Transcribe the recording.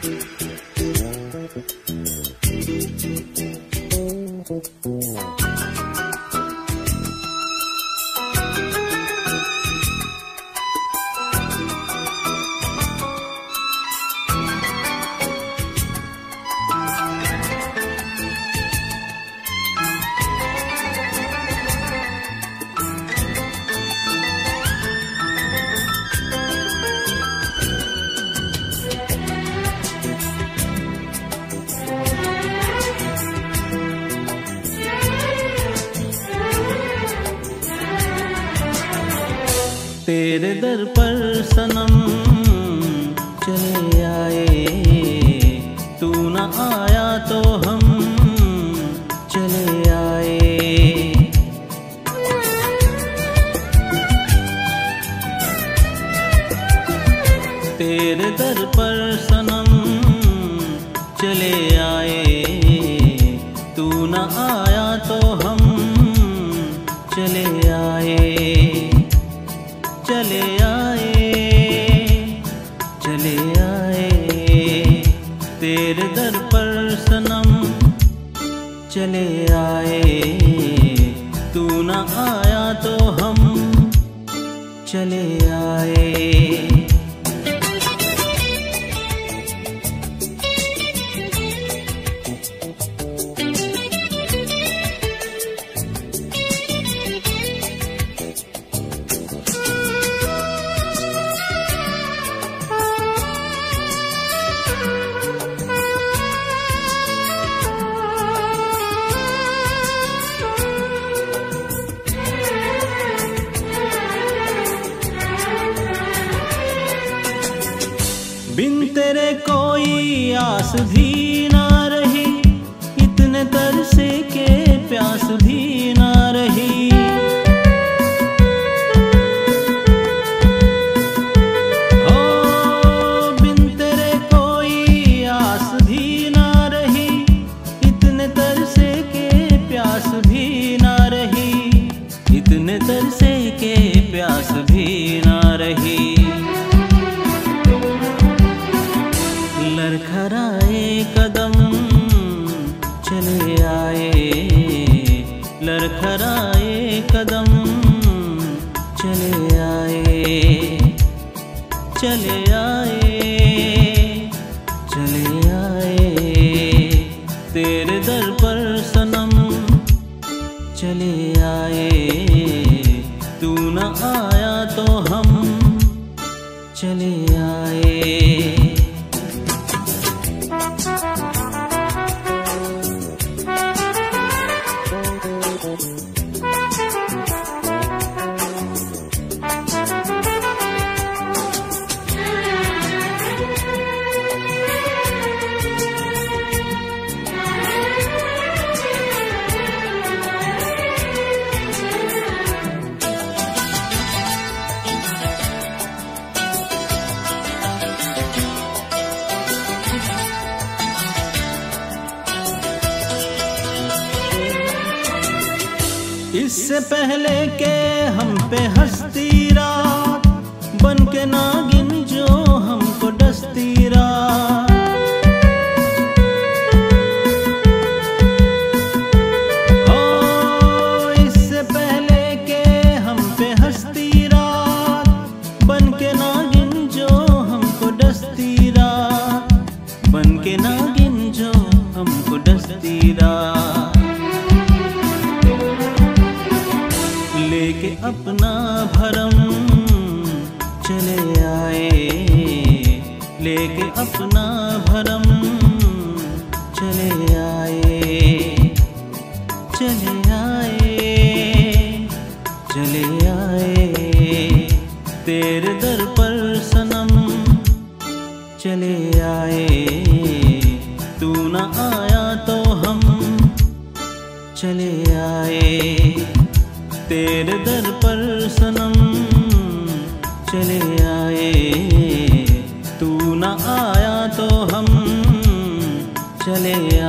तेरे दर पर सनम चले आए, तू न आया तो हम चले आए। तेरे दर पर सनम चले आए, तू न आया तो हम चले आए। चले आए, चले आए, तेरे दर पर सनम चले आए, तू न आया तो हम चले आए। बिन तेरे कोई आस भी ना रही, इतने तरसे के प्यास भी ना रही। ओ बिन तेरे कोई आस भी ना रही, इतने तरसे के प्यास भी ना रही, इतने तरसे के प्यास भी ना रही। लड़खड़ाए कदम चले आए, लड़खड़ाए कदम चले आए। चले आए, चले आए, तेरे दर पर सनम चले आए, तू न आया तो हम चले आए। इससे पहले के हम पे हंसती रात, बन के नागिन जो हमको डसती रात। ओ इससे पहले के हम पे हंसती रात, बन के नागिन जो हमको डसती रात, बन के नागिन जो हमको डसती रात। लेके अपना भरम चले आए, लेके अपना भरम चले आए। चले आए, चले आए, तेरे दर पर सनम चले आए, तू न आया तो हम चले आए। तेरे दर पर सनम चले आए, तू न आया तो हम चले